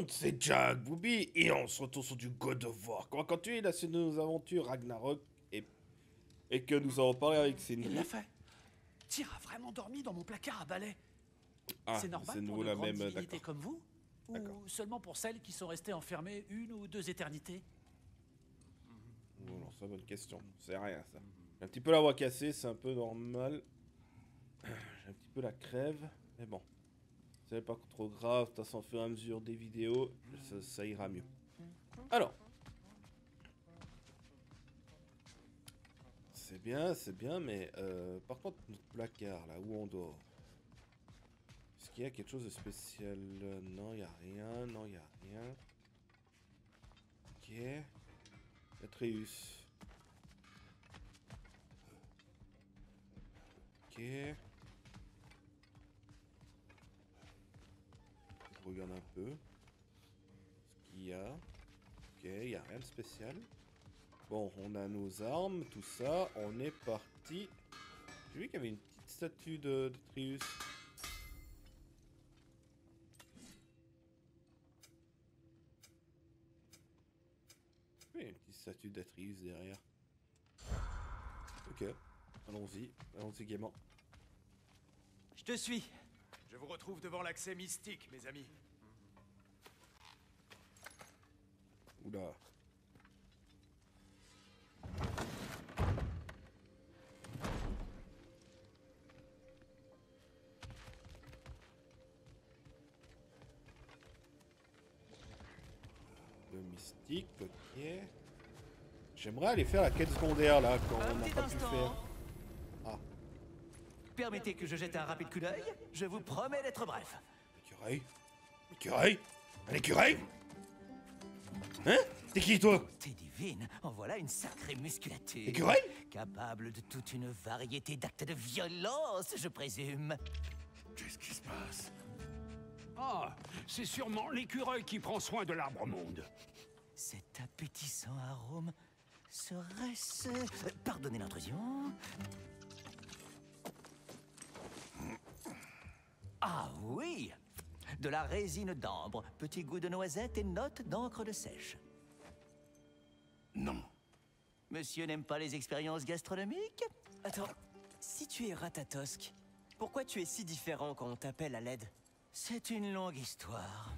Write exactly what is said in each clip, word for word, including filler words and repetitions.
monde, c'est Jack Booby et on se retrouve sur du God of War. Comment quand tu es là sur nos aventures Ragnarok et, et que nous avons parlé avec ces Il nouveaux... l'a fait. Tyr a vraiment dormi dans mon placard à balai. Ah, C'est normal c'est pour nouveau de la grandes même, divinités d'accord. comme vous? Ou seulement pour celles qui sont restées enfermées une ou deux éternités? Oh non, c'est une bonne question. C'est rien ça. J'ai un petit peu la voix cassée, c'est un peu normal. J'ai un petit peu la crève, mais bon. C'est pas trop grave, de toute façon, au fur et à mesure des vidéos, ça, ça ira mieux. Alors. C'est bien, c'est bien, mais euh, par contre, notre placard, là, où on dort. Est-ce qu'il y a quelque chose de spécial? Non, il n'y a rien, non, il n'y a rien. Ok. Atreus. Ok. Je regarde un peu. Ce qu'il y a. Ok, il n'y a rien de spécial. Bon, on a nos armes, tout ça. On est parti. J'ai vu qu'il y avait une petite statue de d'Atreus. Oui, il y a une petite statue d'Atreus derrière. Ok, allons-y. Allons-y gaiement. Je te suis. Je vous retrouve devant l'accès mystique, mes amis. Oula. Le mystique, ok. J'aimerais aller faire la quête secondaire là, quand Un on n'a petit pas pu instant. faire. Ah, Permettez que je jette un rapide coup d'œil. Je vous promets d'être bref. l'écureuil. L'écureuil. Un écureuil. Hein? T'es qui toi? T'es divine, en voilà une sacrée musculature. Écureuil? Capable de toute une variété d'actes de violence, je présume. Qu'est-ce qui se passe? Ah, c'est sûrement l'écureuil qui prend soin de l'arbre-monde. Cet appétissant arôme serait-ce... euh, Pardonnez l'intrusion. Ah oui! De la résine d'ambre, petit goût de noisette et notes d'encre de sèche. Non. Monsieur n'aime pas les expériences gastronomiques? Attends, si tu es Ratatosk, pourquoi tu es si différent quand on t'appelle à l'aide? C'est une longue histoire.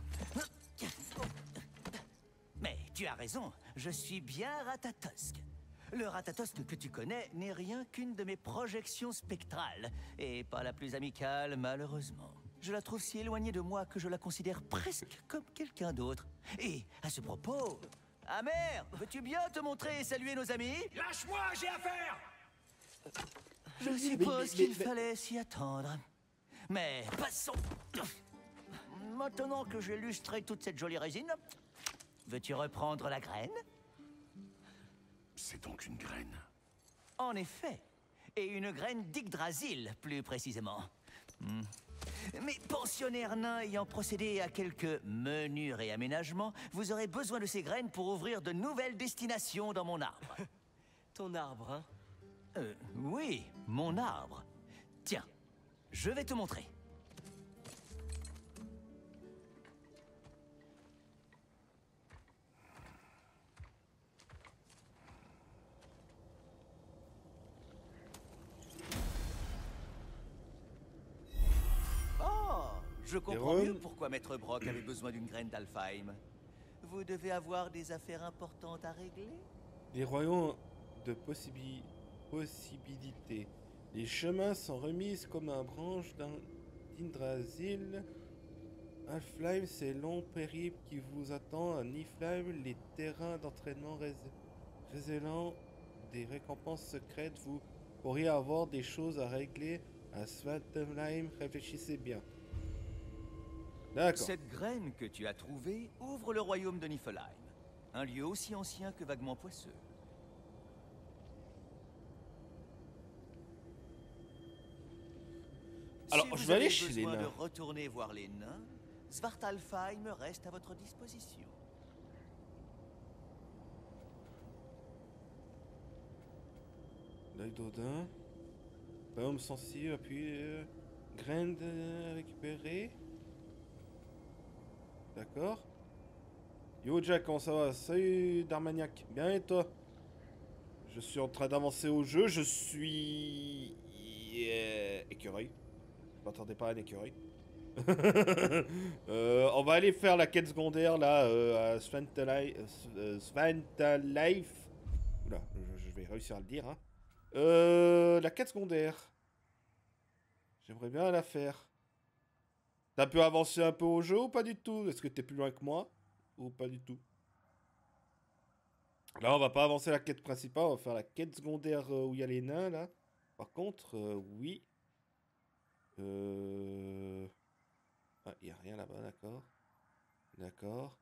Mais tu as raison, je suis bien Ratatosk. Le Ratatosk que tu connais n'est rien qu'une de mes projections spectrales, et pas la plus amicale, malheureusement. Je la trouve si éloignée de moi que je la considère presque comme quelqu'un d'autre. Et à ce propos... Amer, veux-tu bien te montrer et saluer nos amis? Lâche-moi, j'ai affaire! Je suppose qu'il fallait s'y attendre. Mais passons. Maintenant que j'ai lustré toute cette jolie résine, veux-tu reprendre la graine? C'est donc une graine. En effet. Et une graine d'Yggdrasil, plus précisément. Hmm. Mais pensionnaire nain ayant procédé à quelques menus réaménagements, vous aurez besoin de ces graines pour ouvrir de nouvelles destinations dans mon arbre. Ton arbre, hein? Euh, oui, mon arbre. Tiens, je vais te montrer. Oh, je comprends Jérôme. mieux pourquoi Maître Brock avait besoin d'une graine d'Alfheim. Vous devez avoir des affaires importantes à régler? Les royaumes de possibi- possibilités. Les chemins sont remis comme un branche d'un- d'Yggdrasil. Alfheim, c'est long périple qui vous attend. À Niflheim, les terrains d'entraînement rés- révélant des récompenses secrètes. Vous pourriez avoir des choses à régler. À Svartalfheim, réfléchissez bien. D'accord. Cette graine que tu as trouvée ouvre le royaume de Niflheim. Un lieu aussi ancien que vaguement poisseux. Alors, Si je vous vais aller avez chez les besoin nains. de retourner voir les nains, Svartalfheim reste à votre disposition. L'œil d'Odin. Pomme sensible, appuyé. Euh, graine de- récupérée. D'accord. Yo Jack, comment ça va? Salut Darmaniac. Bien et toi? Je suis en train d'avancer au jeu, je suis... Yeah. Écureuil. Je m'attendais pas à un écureuil. euh, on va aller faire la quête secondaire là, euh, à Svantalife. Euh, Svantalife. Oula, je, je vais réussir à le dire. Hein. Euh, la quête secondaire. J'aimerais bien la faire. T'as pu avancer un peu au jeu ou pas du tout? Est-ce que t'es plus loin que moi? Ou pas du tout? Là, on va pas avancer la quête principale, on va faire la quête secondaire euh, où il y a les nains, là. Par contre, euh, oui. Euh... Ah, il n'y a rien là-bas, d'accord. D'accord.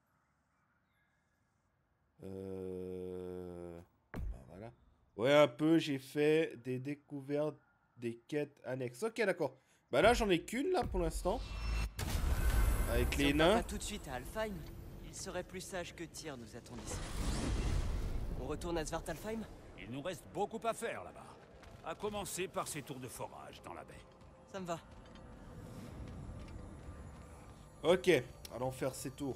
Euh... Bah, voilà. Ouais, un peu, j'ai fait des découvertes, des quêtes annexes. Ok, d'accord. Bah là, j'en ai qu'une, là, pour l'instant. Avec Si les on part nains. pas tout de suite à Alfheim, il serait plus sage que Tyr nous attende ici. On retourne à Svartalfheim? Il nous reste beaucoup à faire là-bas. À commencer par ces tours de forage dans la baie. Ça me va. Ok, allons faire ces tours.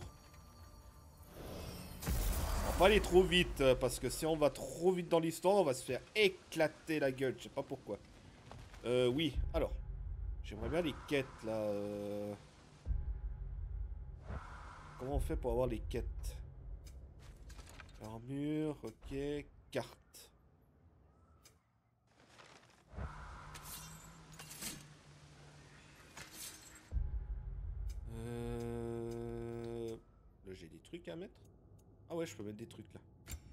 On va pas aller trop vite, euh, parce que si on va trop vite dans l'histoire, on va se faire éclater la gueule, je sais pas pourquoi. Euh, oui, alors. J'aimerais bien les quêtes, là. Euh... Comment on fait pour avoir les quêtes? Armure, ok, carte. Euh... Là, j'ai des trucs à mettre. Ah ouais, je peux mettre des trucs, là.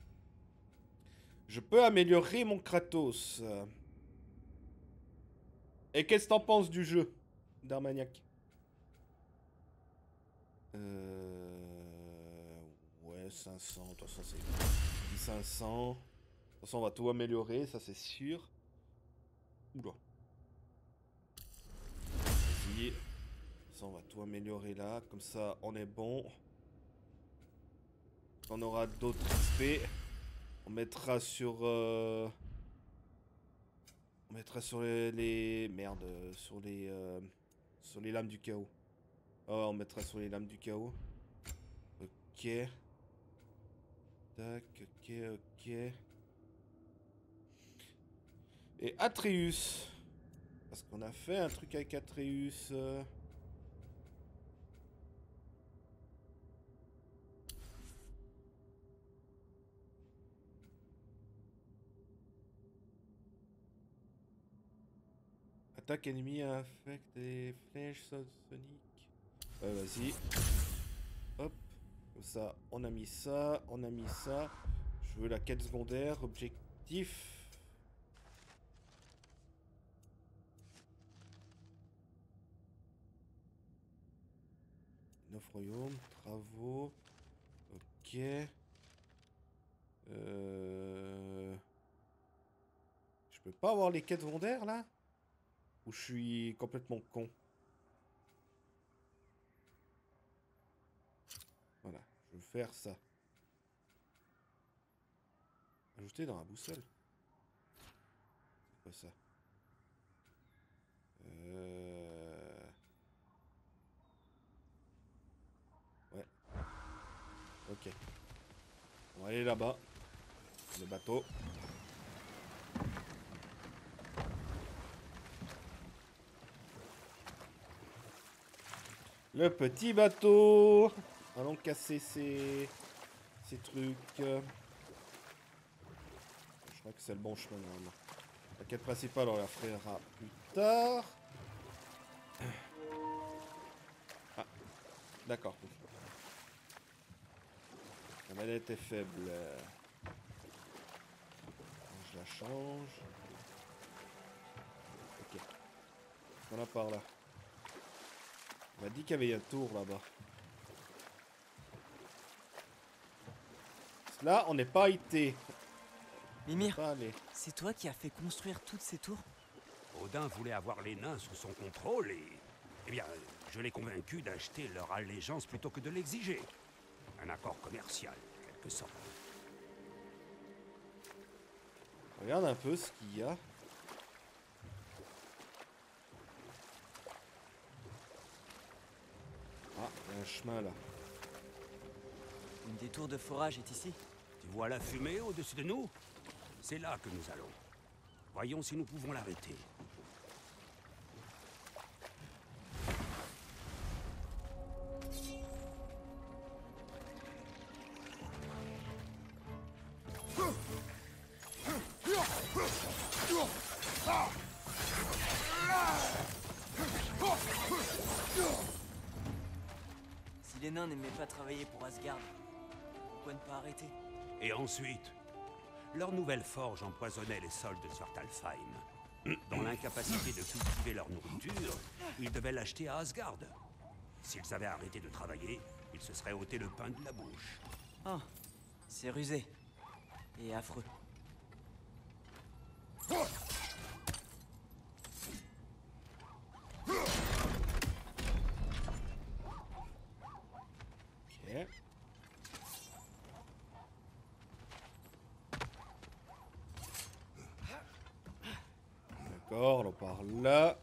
Je peux améliorer mon Kratos. Et qu'est-ce que t'en penses du jeu, Darmaniac? Euh... Ouais, cinq cents. De toute façon, c'est cinq cents. De toute façon, on va tout améliorer, ça c'est sûr. Oula. Vas-y. De toute façon, on va tout améliorer là. Comme ça, on est bon. On aura d'autres X P. On mettra sur... Euh... On mettra sur les... les... Merde. Sur les... Euh... Sur les lames du chaos. Oh, on mettra sur les lames du chaos. Ok. Tac, ok, ok. Et Atreus. Parce qu'on a fait un truc avec Atreus. Euh... Attaque ennemi affecte des flèches soniques. Euh, vas-y. Hop. Comme ça, on a mis ça, on a mis ça. Je veux la quête secondaire, objectif. Neuf royaumes, travaux. Ok. Euh... Je peux pas avoir les quêtes secondaires là? Ou je suis complètement con? Voilà, je veux faire ça. Ajouter dans la boussole. C'est quoi ça? Euh... Ouais. Ok. On va aller là-bas. Le bateau. Le petit bateau. Allons casser ces, ces trucs. Je crois que c'est le bon chemin normalement. La quête principale, on la fera plus tard. Ah, d'accord. La manette est faible. Je la change. Ok. On a par là. On m'a dit qu'il y avait un tour là-bas. Là, on n'est pas été. Mimir, Pas allé. c'est toi qui as fait construire toutes ces tours? Odin voulait avoir les nains sous son contrôle et... Eh bien, je l'ai convaincu d'acheter leur allégeance plutôt que de l'exiger. Un accord commercial, en quelque sorte. Regarde un peu ce qu'il y a. Ah, il y a un chemin là. Une des tours de forage est ici. Tu vois la fumée au-dessus de nous? C'est là que nous allons. Voyons si nous pouvons l'arrêter. Si les nains n'aimaient pas travailler pour Asgard, pourquoi ne pas arrêter? Et ensuite, leur nouvelle forge empoisonnait les sols de Svartalfheim. Dans l'incapacité de cultiver leur nourriture, ils devaient l'acheter à Asgard. S'ils avaient arrêté de travailler, ils se seraient ôté le pain de la bouche. Ah, c'est rusé. Et affreux. Ok. D'accord, on part là.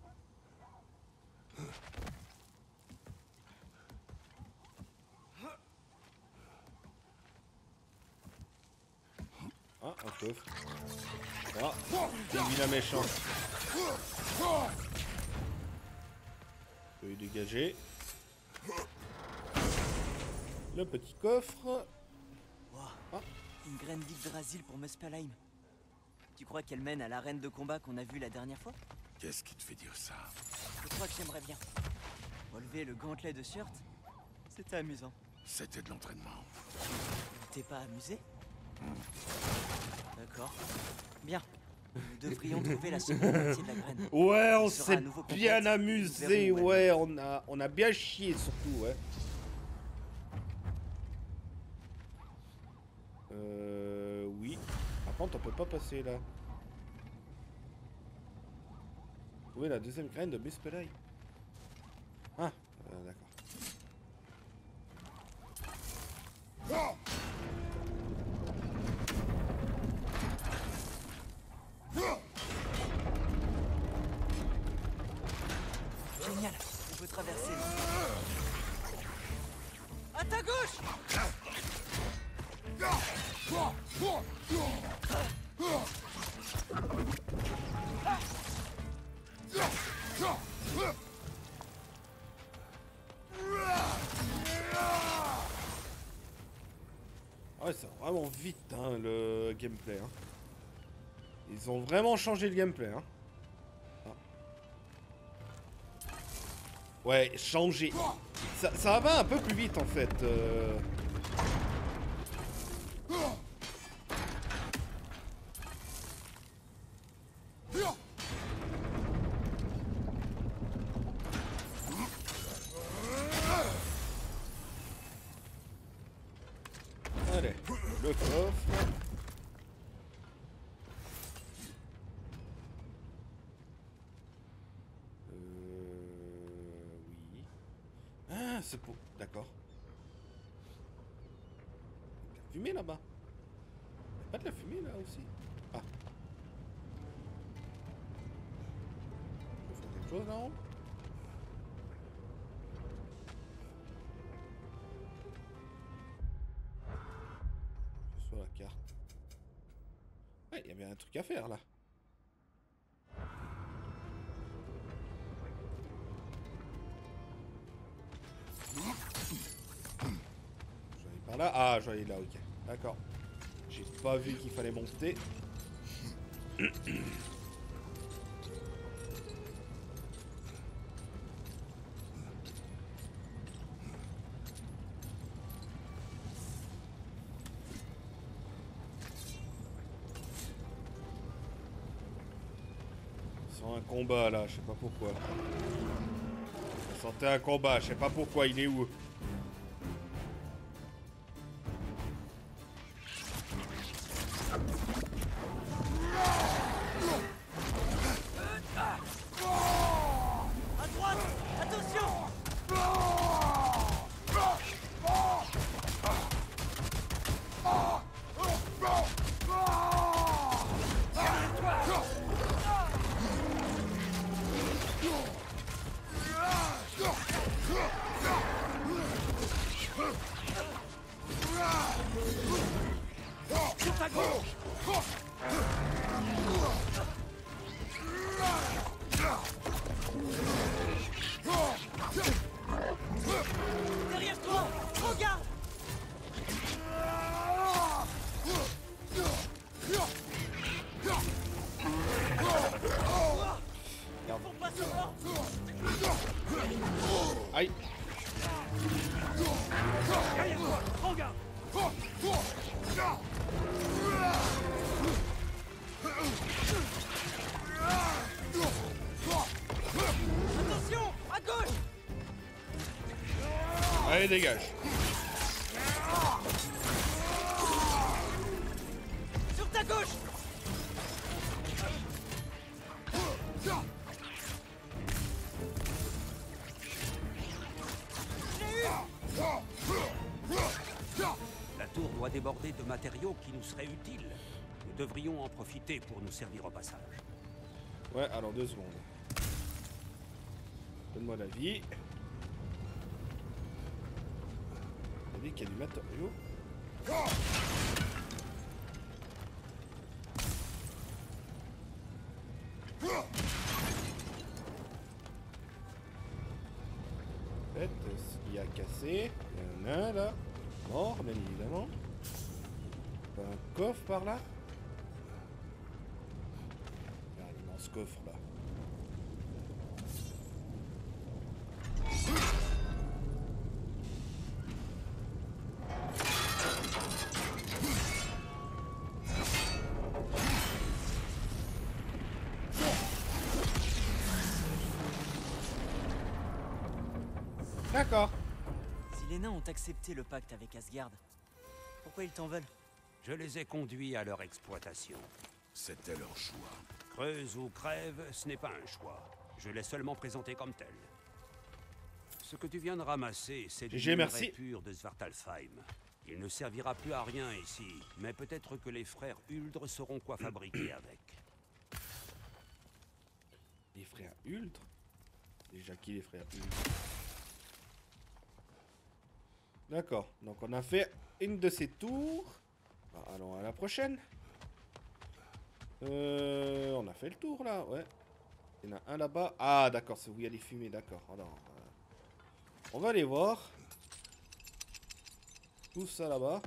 Ah, un coffre. Ah, c'est une vilain méchant. Je peux y dégager. Le petit coffre. Wow. Ah. Une graine d'Yggdrasil pour Muspelheim. Tu crois qu'elle mène à l'arène de combat qu'on a vue la dernière fois? Qu'est-ce qui te fait dire ça? Je crois que j'aimerais bien. Relever le gantelet de Sjurt, c'était amusant. C'était de l'entraînement. T'es pas amusé? D'accord. Bien. Nous devrions trouver la seconde moitié de la graine. Ouais, on Elle sera s'est à nouveau bien complète. amusé, Nous verrons où ouais, elle on a, on a bien chié surtout, ouais. Euh, oui. Par contre, on peut pas passer là. Trouver la deuxième graine de Muspelheim. Ah, euh, d'accord. Génial, on peut traverser. À ta gauche! Ouais, c'est vraiment vite hein, le gameplay. Hein. Ils ont vraiment changé le gameplay. Hein. Ah. Ouais, changé. Ça, ça va un peu plus vite en fait. Euh... Allez, le coffre. Euh... Oui. Ah, c'est pour... D'accord. La fumée là-bas. Y'a pas de la fumée là aussi? Ah. On peut faire quelque chose là-haut? Sur la carte. Ouais, il y avait un truc à faire là. J'allais par là. Ah, j'allais là, ok. D'accord. J'ai pas vu qu'il fallait monter. Un combat là, je sais pas pourquoi. Je sentais un combat, je sais pas pourquoi, il est où? À droite! Attention! Aïe. Derrière toi, prends garde. Attention, à gauche. Allez, dégage. Sur ta gauche. La tour doit déborder de matériaux qui nous seraient utiles. Nous devrions en profiter pour nous servir au passage. Ouais, alors deux secondes. Donne-moi la vie. On dit qu'il y a du matériau. En fait, ce qui a cassé, il y en a un là, mort bien évidemment. Un coffre par là. Il y a un immense coffre là. D'accord. Si les nains ont accepté le pacte avec Asgard, pourquoi ils t'en veulent? Je les ai conduits à leur exploitation. C'était leur choix. Creuse ou crève, ce n'est pas un choix. Je l'ai seulement présenté comme tel. Ce que tu viens de ramasser, c'est du G G, merci. minerai pur de Svartalfheim. Il ne servira plus à rien ici, mais peut-être que les frères Huldre sauront quoi fabriquer avec. Les frères Huldre? Déjà qui les frères Huldre? D'accord, donc on a fait une de ces tours. Ah, allons à la prochaine. Euh, on a fait le tour là, ouais. Il y en a un là-bas. Ah d'accord, c'est où il y a les fumées, d'accord. Alors, euh, on va aller voir. Tout ça là-bas.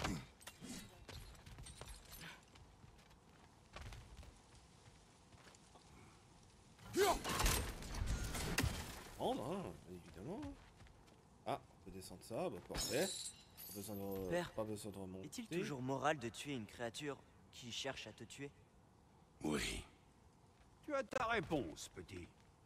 Oh non, évidemment. Ah, on peut descendre ça, bah parfait. Pas besoin de, Père, pas besoin de remonter. Est-il toujours moral de tuer une créature qui cherche à te tuer? Oui. Tu as ta réponse, petit.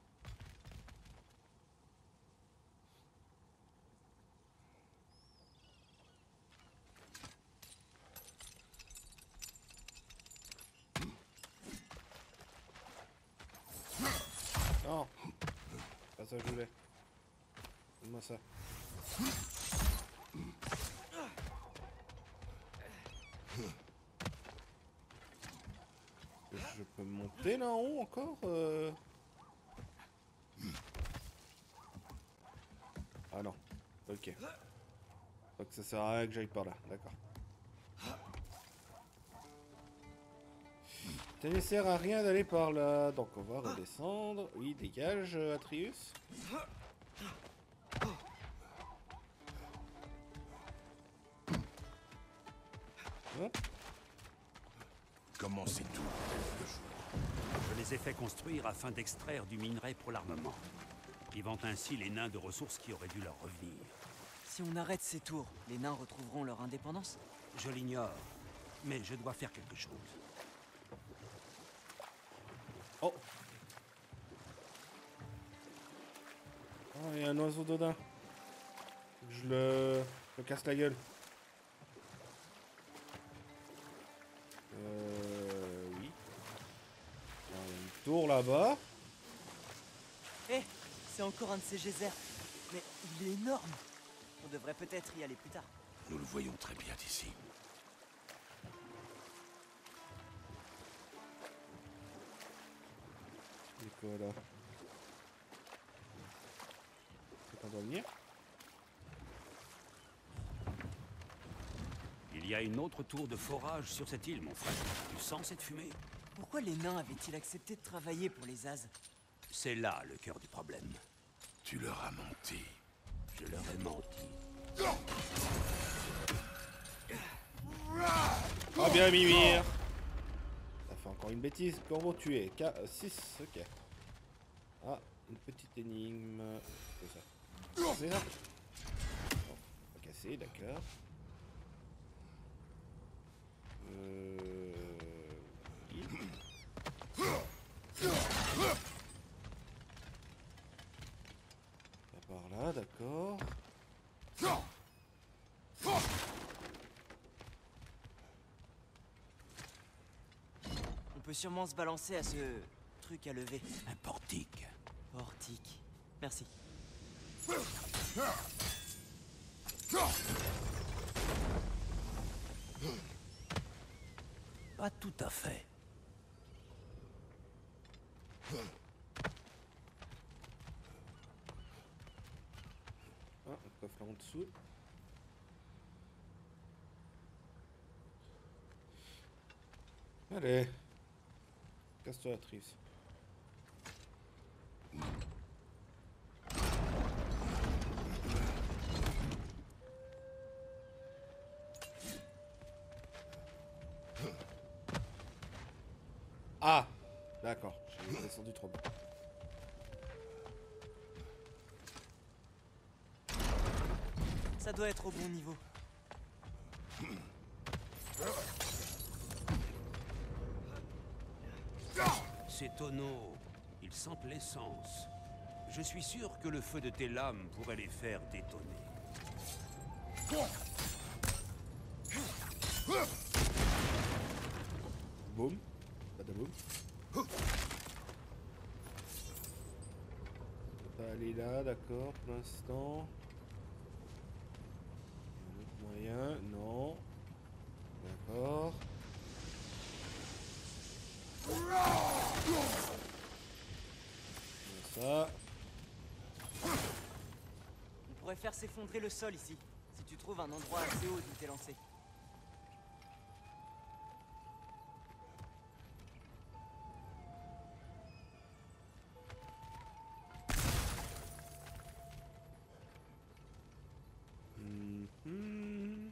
Non, pas ça que je voulais. Donne-moi ça. Je peux monter là en haut encore euh... Ah non, ok. Donc ça sert à rien que j'aille par là, d'accord. Ça ne sert à rien d'aller par là, donc on va redescendre. Oui, dégage, Atreus. Hop. Comment c'est tout le jour? Je les ai fait construire afin d'extraire du minerai pour l'armement, privant ainsi les nains de ressources qui auraient dû leur revenir. Si on arrête ces tours, les nains retrouveront leur indépendance? Je l'ignore, mais je dois faire quelque chose. Oh. Oh, il y a un oiseau d'Odin. Je le... je le casse la gueule. Euh... Oui. Il y a une tour là-bas. Eh, c'est encore un de ces geysers. Mais il est énorme. On devrait peut-être y aller plus tard. Nous le voyons très bien d'ici. C'est quoi là? C'est qu'on doit venir? Il y a une autre tour de forage sur cette île, mon frère. Tu sens cette fumée? Pourquoi les nains avaient-ils accepté de travailler pour les As? C'est là le cœur du problème. Tu leur as menti. Je leur ai menti. Ah bien Mimir. Ça fait encore une bêtise. Quand vous tuez K six, ok. Ah, une petite énigme. C'est ça. casser là. Non, pas casser, d'accord. Euh... Là, par là, d'accord. On peut sûrement se balancer à ce truc à lever. Un portique. Portique. Merci. Pas tout à fait. Ah, un coffre là en dessous. Allez. Casse-toi la trice. Ah! D'accord, j'ai descendu trop bas. Ça doit être au bon niveau. Ces tonneaux, ils sentent l'essence. Je suis sûr que le feu de tes lames pourrait les faire détonner. Boum. Badaboum. On peut pas aller là, d'accord, pour l'instant. Un autre moyen, non. D'accord. Ça. On pourrait faire s'effondrer le sol ici, si tu trouves un endroit assez haut d'où t'es lancé. Mhm.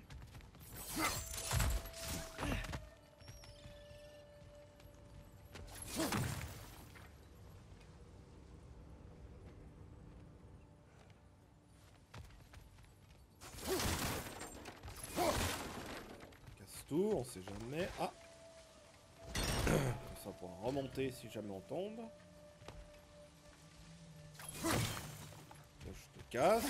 Casse tout, on sait jamais. Ah! Ça pourra remonter si jamais on tombe. Là, je te casse.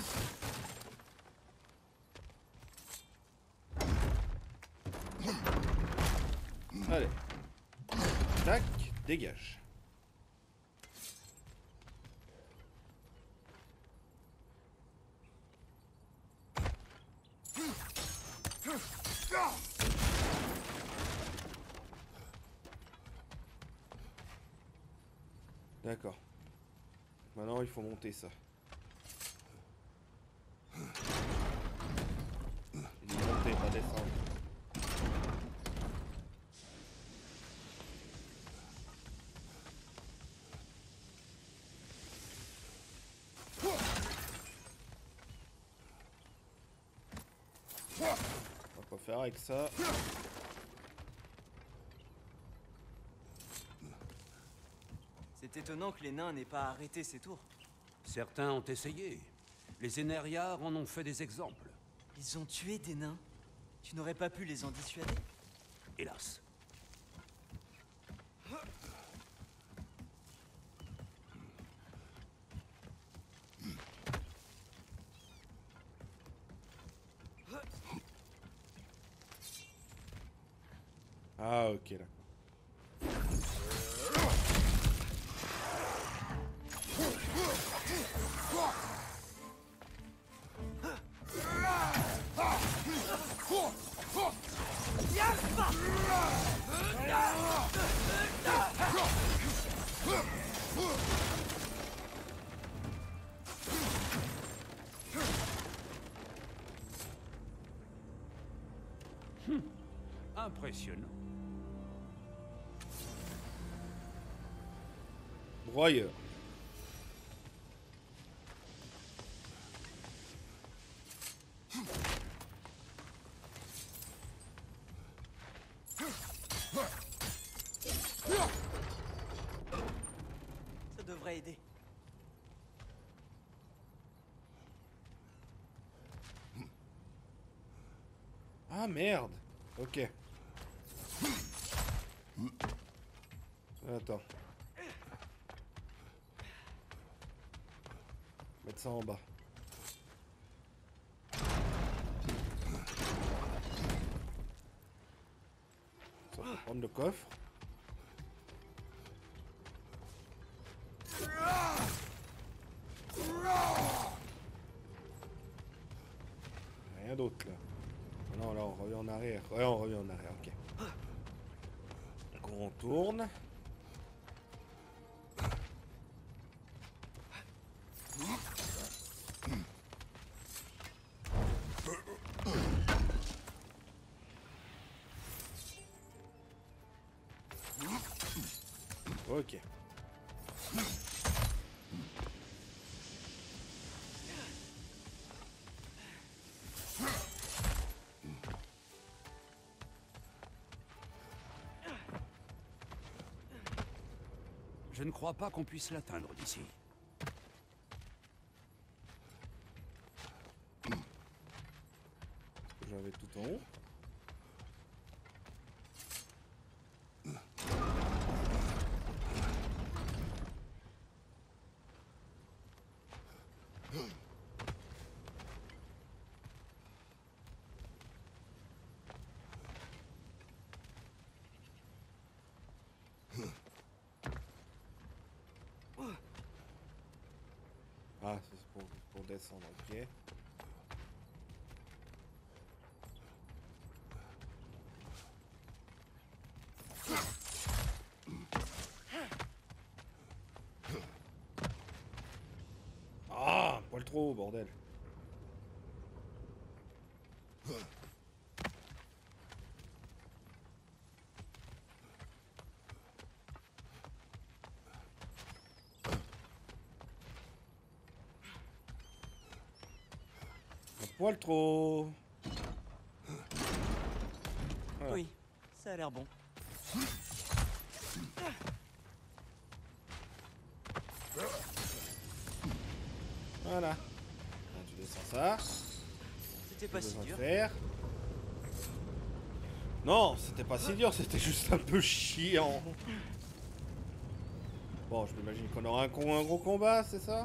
Allez. Tac, dégage. D'accord. Maintenant, il faut monter ça. Il dit monter, pas descendre. On va pas faire avec ça. C'est étonnant que les nains n'aient pas arrêté ces tours. Certains ont essayé. Les Énériards en ont fait des exemples. Ils ont tué des nains. Tu n'aurais pas pu les en dissuader? Hélas. Ah, ok, là. Impressionnant. Broyeur. Ça devrait aider. Ah merde. Ok. Attends. Mettre ça en bas. Ça va prendre le coffre. Rien d'autre là. Non, là on revient en arrière. Ouais, on revient en arrière, ok. Donc on tourne. Ok. Je ne crois pas qu'on puisse l'atteindre d'ici. J'avais tout en haut. Ah, c'est pour, pour descendre, ok. Ah, un poil trop haut, bordel. Un poil trop. Voilà. Oui, ça a l'air bon. Voilà. Là, tu descends ça. C'était pas si Besoin de dur. faire. Non, c'était pas si dur, c'était juste un peu chiant. Bon, je m'imagine qu'on aura un, con- un gros combat, c'est ça?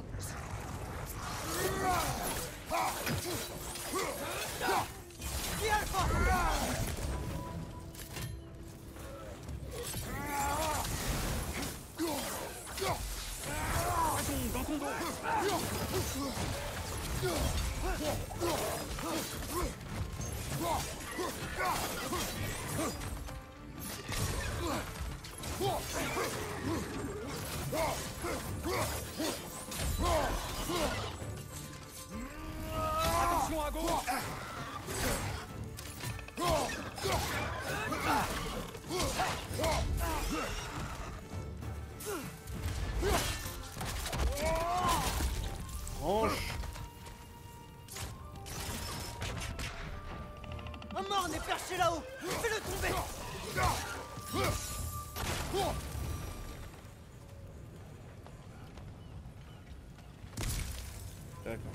Attention à gauche! Branche. Un morne est perché là-haut. Fais-le tomber. D'accord.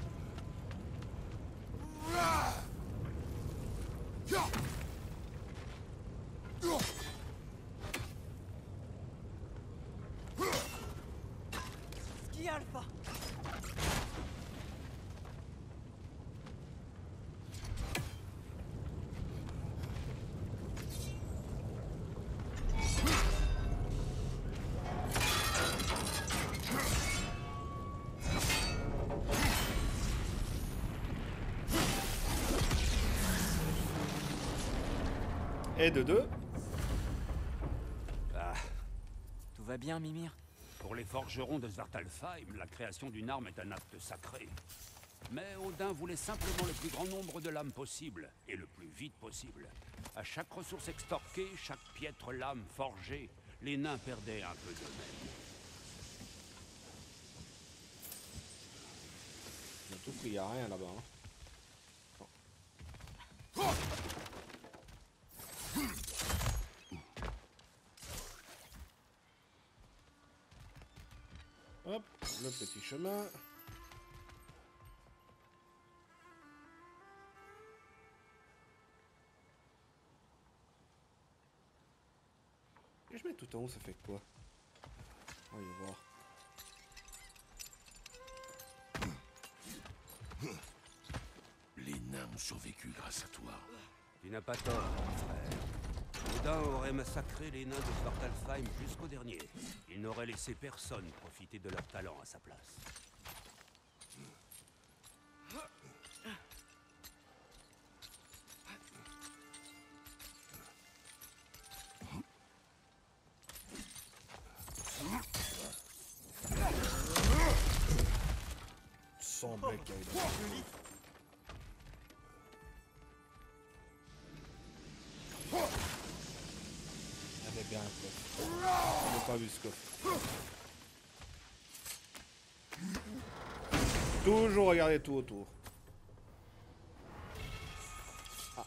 Ski Alpha. Et de deux. Ah, Tout va bien, Mimir? pour les forgerons de Svartalfheim, la création d'une arme est un acte sacré. Mais Odin voulait simplement le plus grand nombre de lames possible, et le plus vite possible. À chaque ressource extorquée, chaque piètre lame forgée, les nains perdaient un peu d'eux-mêmes. Surtout qu'il n'y a rien là-bas. Hein. Hop, le petit chemin. je mets tout en haut, ça fait quoi? On va y voir. Les nains ont survécu grâce à toi. Tu n'as pas tort, mon frère. Odin aurait massacré les nains de Svartalfheim jusqu'au dernier. Il n'aurait laissé personne profiter de leur talent à sa place. Semblait qu'il y avait de- Il y avait bien un coffre. On n'a pas vu ce coffre. Toujours regarder tout autour. Ah.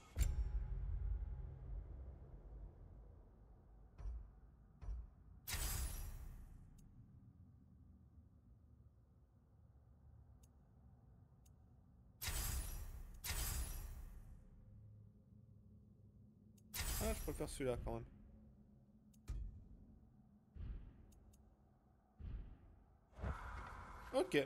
Ah, je préfère celui-là quand même. Ok.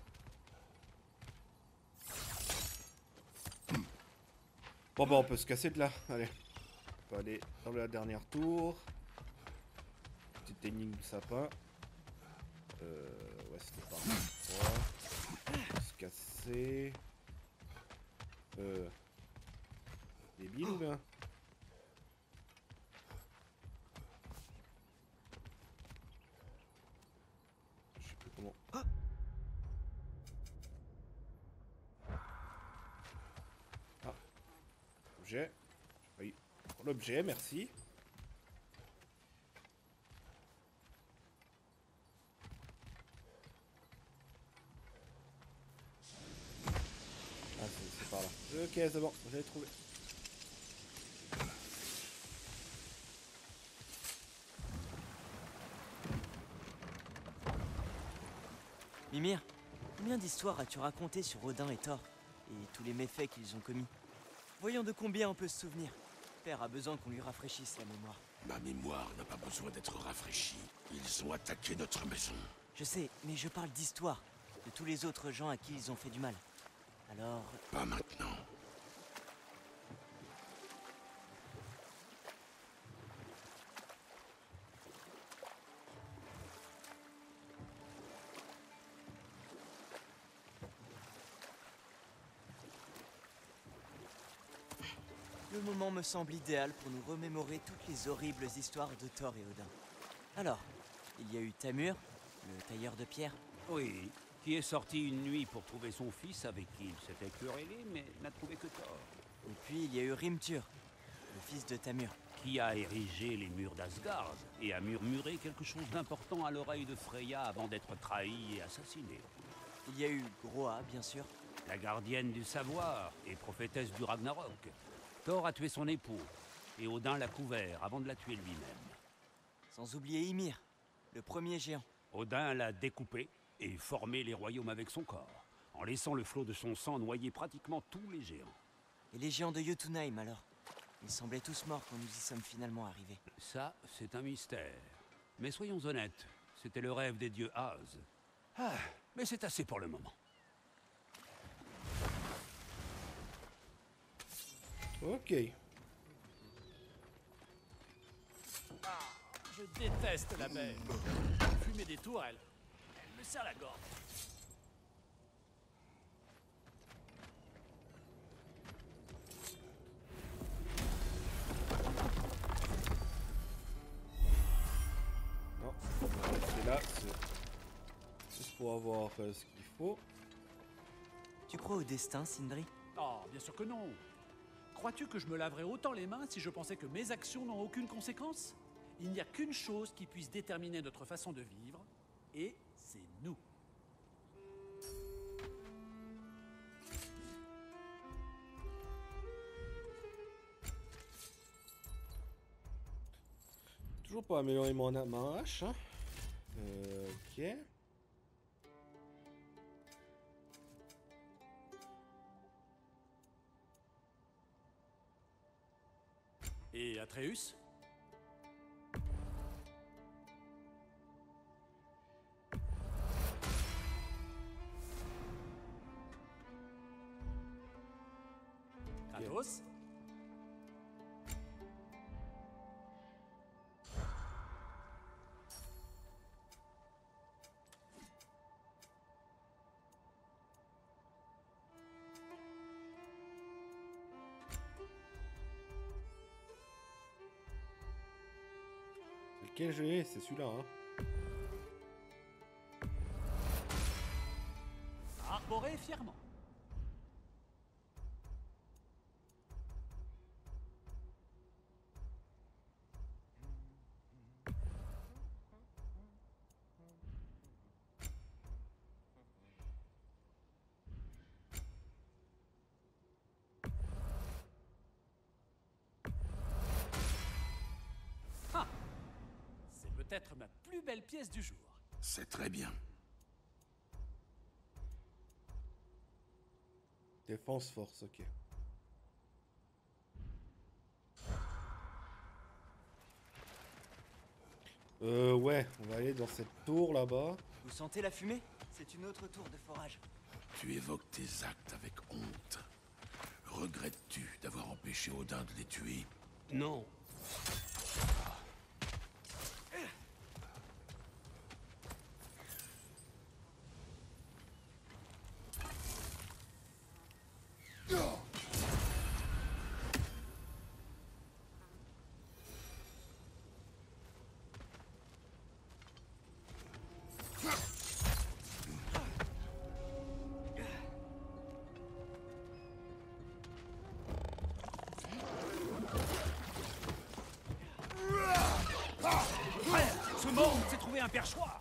Bon bah on peut se casser de là. Allez. On peut aller dans la dernière tour. Petite énigme de sapin. Euh... Ouais, c'était pas mal. Se casser. Euh... Débile ou bien? Je sais plus comment. Ah. Objet. Oui. L'objet, merci. Ah, c'est c'est par là. Ok, c'est bon, j'avais trouvé. Mimir, combien d'histoires as-tu raconté sur Odin et Thor et tous les méfaits qu'ils ont commis? Voyons de combien on peut se souvenir. Père a besoin qu'on lui rafraîchisse la mémoire. Ma mémoire n'a pas besoin d'être rafraîchie. Ils ont attaqué notre maison. Je sais, mais je parle d'histoire, de tous les autres gens à qui ils ont fait du mal. Alors... Pas maintenant. Le moment me semble idéal pour nous remémorer toutes les horribles histoires de Thor et Odin. Alors, il y a eu Tamur, le tailleur de pierre. Oui, qui est sorti une nuit pour trouver son fils avec qui il s'était querellé, mais n'a trouvé que Thor. Et puis il y a eu Rimtur, le fils de Tamur. Qui a érigé les murs d'Asgard et a murmuré quelque chose d'important à l'oreille de Freya avant d'être trahi et assassiné. Il y a eu Groa, bien sûr. La gardienne du savoir et prophétesse du Ragnarok. Thor a tué son époux, et Odin l'a couvert avant de la tuer lui-même. Sans oublier Ymir, le premier géant. Odin l'a découpé et formé les royaumes avec son corps, en laissant le flot de son sang noyer pratiquement tous les géants. Et les géants de Jotunheim, alors? Ils semblaient tous morts quand nous y sommes finalement arrivés. Ça, c'est un mystère. Mais soyons honnêtes, c'était le rêve des dieux Az. Ah, mais c'est assez pour le moment. Ok. Je déteste la mer. Fumer des tourelles. Elle me serre la gorge. Non, on va rester là. C'est juste pour avoir euh, ce qu'il faut. Tu crois au destin, Sindri? Oh, bien sûr que non. Crois-tu que je me laverais autant les mains si je pensais que mes actions n'ont aucune conséquence? Il n'y a qu'une chose qui puisse déterminer notre façon de vivre, et c'est nous. Toujours pas améliorer mon ma hache. Hein. Euh, ok. Et Atreus? Adios. Quel jeu est? C'est celui-là, hein. Arboré fièrement. Ah, c'est peut-être ma plus belle pièce du jour. C'est très bien. Défense force, ok. Euh, ouais, on va aller dans cette tour là-bas. Vous sentez la fumée? C'est une autre tour de forage. Tu évoques tes actes avec honte. Regrettes-tu d'avoir empêché Odin de les tuer? Non. Ce monde s'est trouvé un perchoir.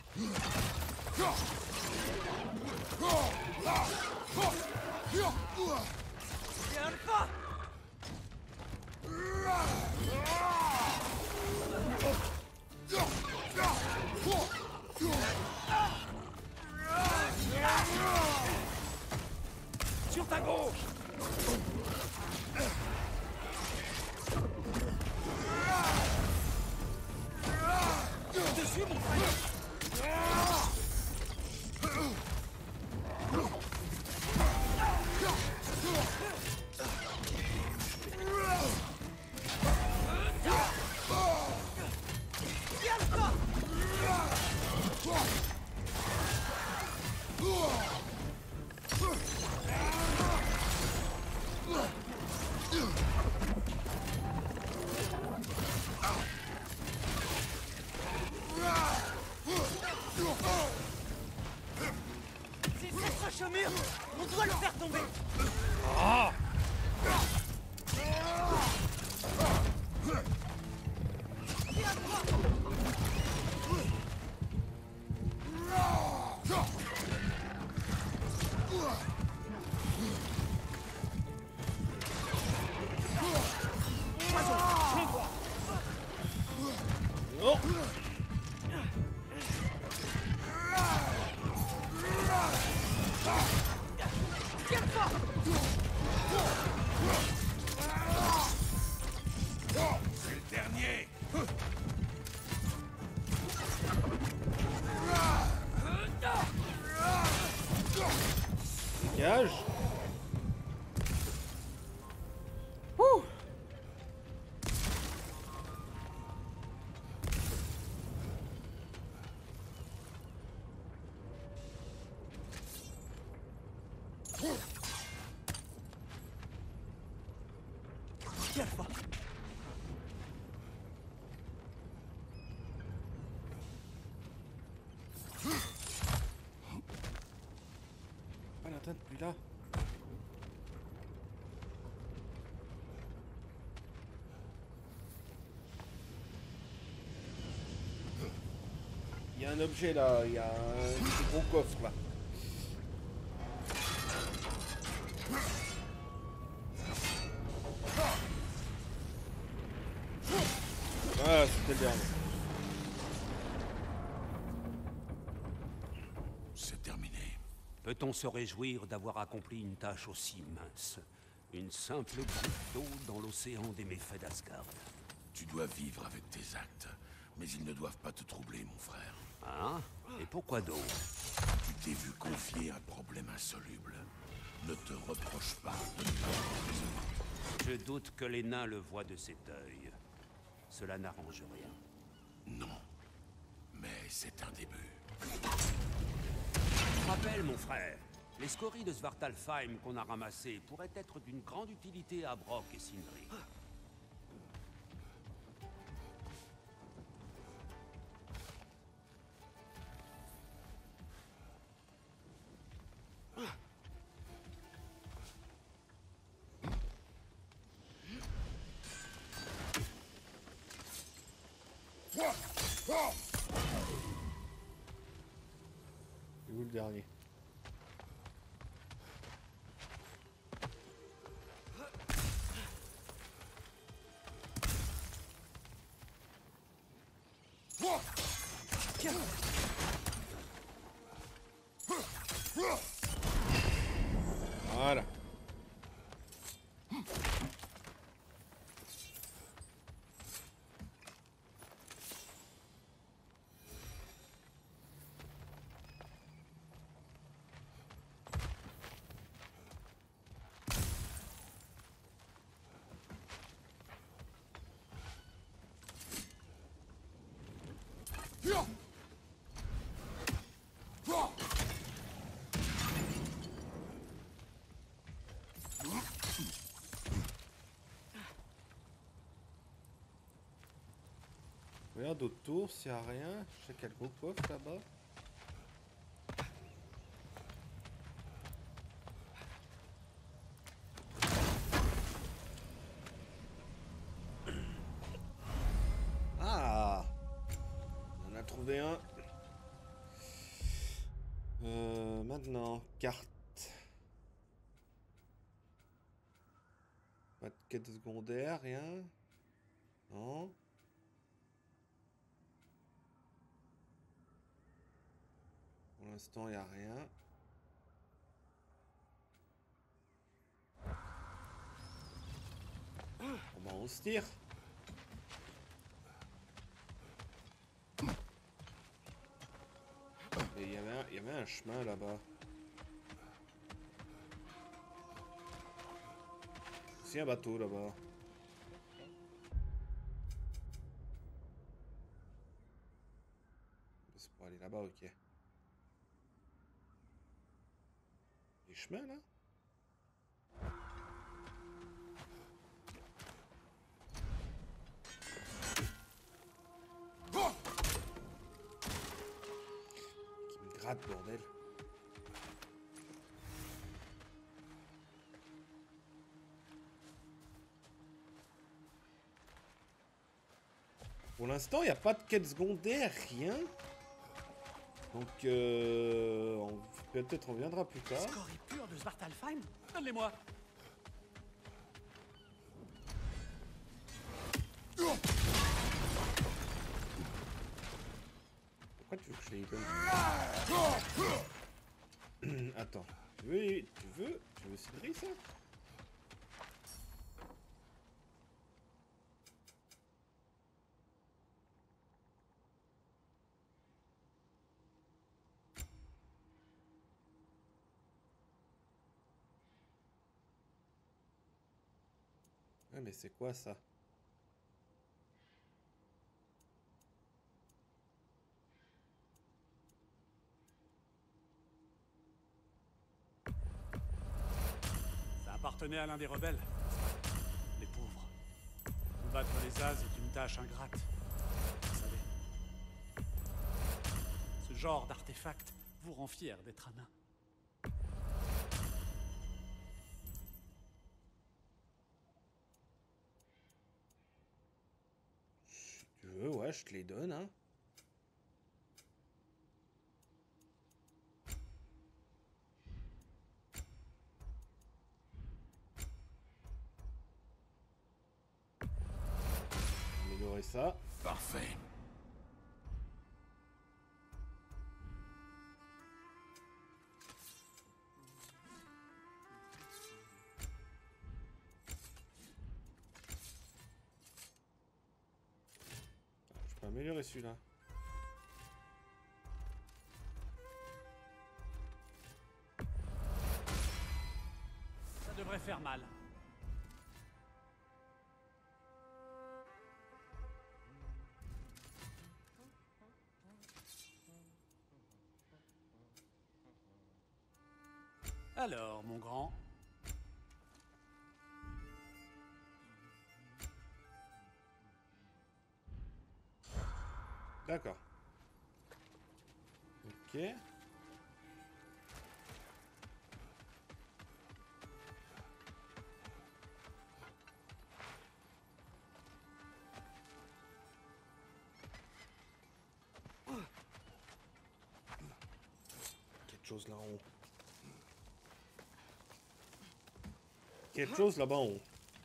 C'est Alpha! Sur ta gauche. Dessus, mon frère. C'est s'accroche au mur! On doit le faire tomber! Oh! C'est le dernier. Dégage! Ouh! Alpha! Ah, la tête, plus là. Il y a un objet là, il y a un petit gros coffre là. Ah, c'était le dernier. C'est terminé. Peut-on se réjouir d'avoir accompli une tâche aussi mince? Une simple goutte d'eau dans l'océan des méfaits d'Asgard. Tu dois vivre avec tes actes, mais ils ne doivent pas te troubler, mon frère. Hein? Et pourquoi donc? Tu t'es vu confier un problème insoluble. Ne te reproche pas de ne pas avoir raison. Je doute que les nains le voient de cet œil. Cela n'arrange rien. Non. Mais c'est un début. Rappelle, mon frère, les scories de Svartalfheim qu'on a ramassées pourraient être d'une grande utilité à Brok et Sindri. Et où le dernier? Voilà. Regarde autour s'il n'y a rien. Je sais qu'il y a le gros coffre là-bas. Ah, on en a trouvé un. Euh, maintenant, carte. Pas de quête secondaire, rien. Non. Pour l'instant, il n'y a rien. Bon, bah, on se tire. Mais il y avait un, il y avait un chemin là-bas. C'est un bateau là-bas. C'est pour aller là-bas, ok. Les chemins là? Qui me gratte, bordel. Pour l'instant, il n'y a pas de quête secondaire, rien. Donc, euh, on- peut-être on viendra plus tard. Scories pures de Svartalfheim? Donne-les-moi. Pourquoi tu veux que je les donne? Attends. Tu veux, tu veux, tu veux Sindri, ça? Ouais, mais c'est quoi ça? Ça appartenait à l'un des rebelles. Les pauvres. Combattre les As est une tâche ingrate. Vous savez. Ce genre d'artefact vous rend fier d'être un nain. Si tu veux, ouais, je te les donne, hein. Améliorer ça. Parfait. Je peux améliorer celui-là. Ça devrait faire mal. Alors, mon grand, D'accord. Ok. Quelque chose là en haut. Quelque chose là-bas en haut.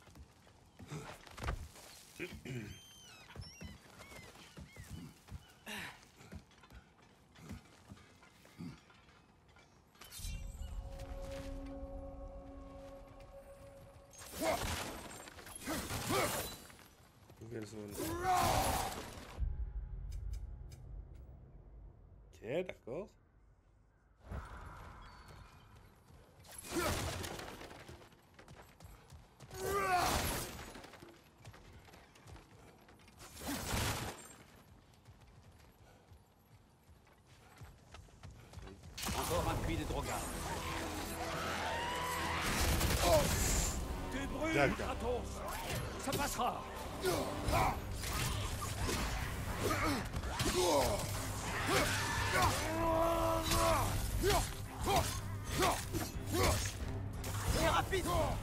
Nouvelle zone. Ok, d'accord. encore un puits de Drogar. Tu brûles, D'accord. Kratos. Ça passera. Et rapide.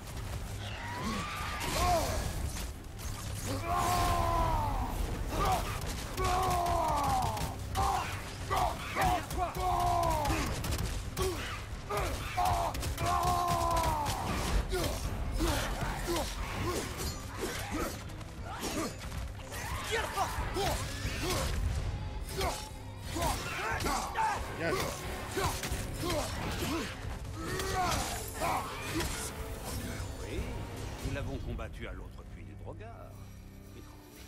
Yes. Oui, nous l'avons combattu à l'autre puits du Drogar. Étrange.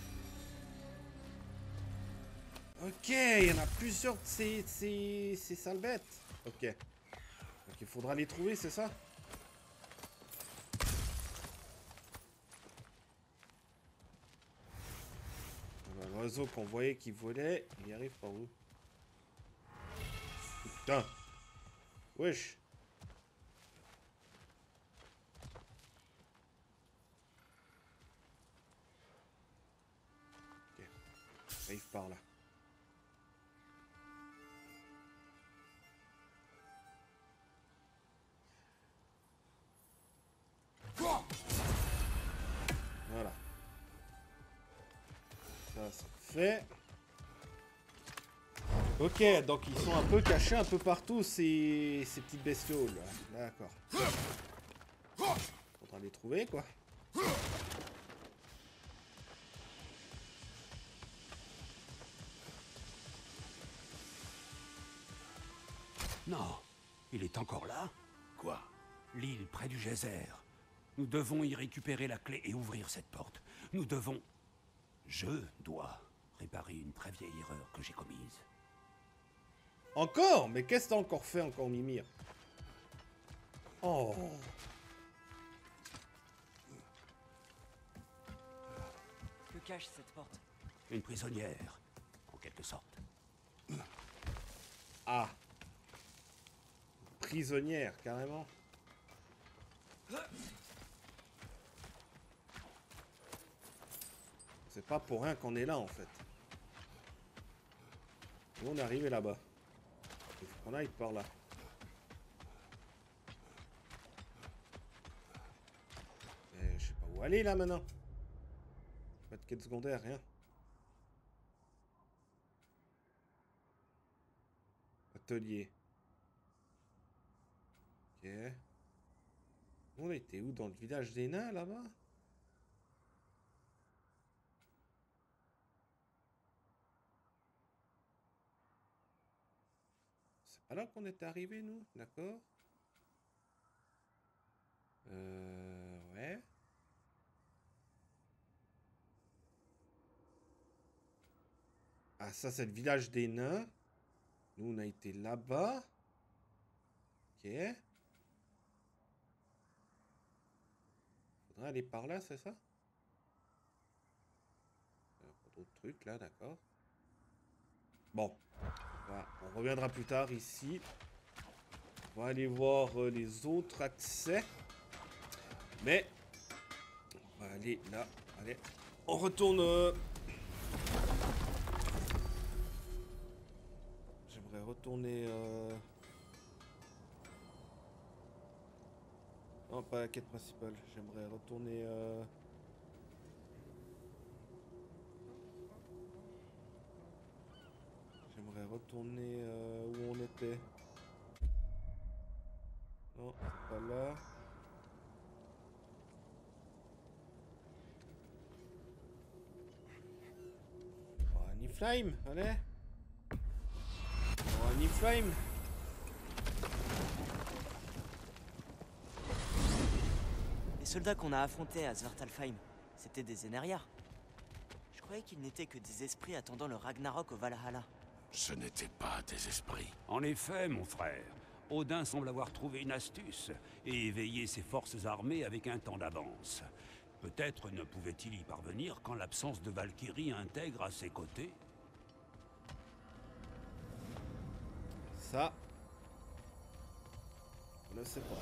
Ok, il y en a plusieurs de ces, de ces, ces sales bêtes. Ok. Donc il faudra les trouver, c'est ça? L'oiseau qu'on voyait qui volait, il arrive par où? Putain. Wesh. Ok. Il arrive par là. Voilà. Ça, ça fait. Ok, donc ils sont un peu cachés un peu partout, ces, ces petites bestioles. D'accord. Faudra les trouver, quoi. Non, il est encore là? Quoi? L'île près du geyser. Nous devons y récupérer la clé et ouvrir cette porte. Nous devons... Je dois réparer une très vieille erreur que j'ai commise. Encore? Mais qu'est-ce que t'as encore fait, encore, Mimir? Oh. Que cache cette porte? Une prisonnière, en quelque sorte. Ah. Prisonnière, carrément. C'est pas pour rien qu'on est là, en fait. Nous, on est arrivé là-bas. Il faut qu'on aille par là. Mais je sais pas où aller, là, maintenant. Pas de quête secondaire, rien. Atelier. Ok. On était où? Dans le village des nains, là-bas? C'est pas là qu'on est arrivé, nous? D'accord. Euh... Ouais. Ah, ça, c'est le village des nains. Nous, on a été là-bas. Ok. Faudrait aller par là, c'est ça? Il y a pas d'autres trucs, là, d'accord. Bon. Voilà. On reviendra plus tard, ici. On va aller voir euh, les autres accès. Mais on va aller là. Allez, on retourne. Euh... J'aimerais retourner. Euh... Non, pas la quête principale. J'aimerais retourner. Euh... J'aimerais retourner euh, où on était. Non, c'est pas là. Oh, un Niflheim, allez. Oh, un Niflheim. Les soldats qu'on a affrontés à Svartalfheim, c'était des Aenariar. Je croyais qu'ils n'étaient que des esprits attendant le Ragnarok au Valhalla. Ce n'étaient pas des esprits. En effet, mon frère, Odin semble avoir trouvé une astuce et éveillé ses forces armées avec un temps d'avance. Peut-être ne pouvait-il y parvenir quand l'absence de Valkyrie intègre à ses côtés. Ça, je ne sais pas.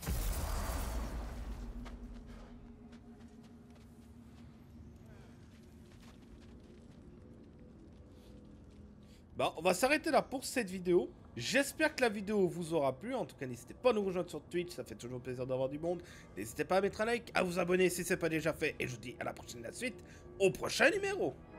Bon, on va s'arrêter là pour cette vidéo. J'espère que la vidéo vous aura plu. En tout cas, n'hésitez pas à nous rejoindre sur Twitch. Ça fait toujours plaisir d'avoir du monde. N'hésitez pas à mettre un like, à vous abonner si ce n'est pas déjà fait. Et je vous dis à la prochaine, la suite, au prochain numéro.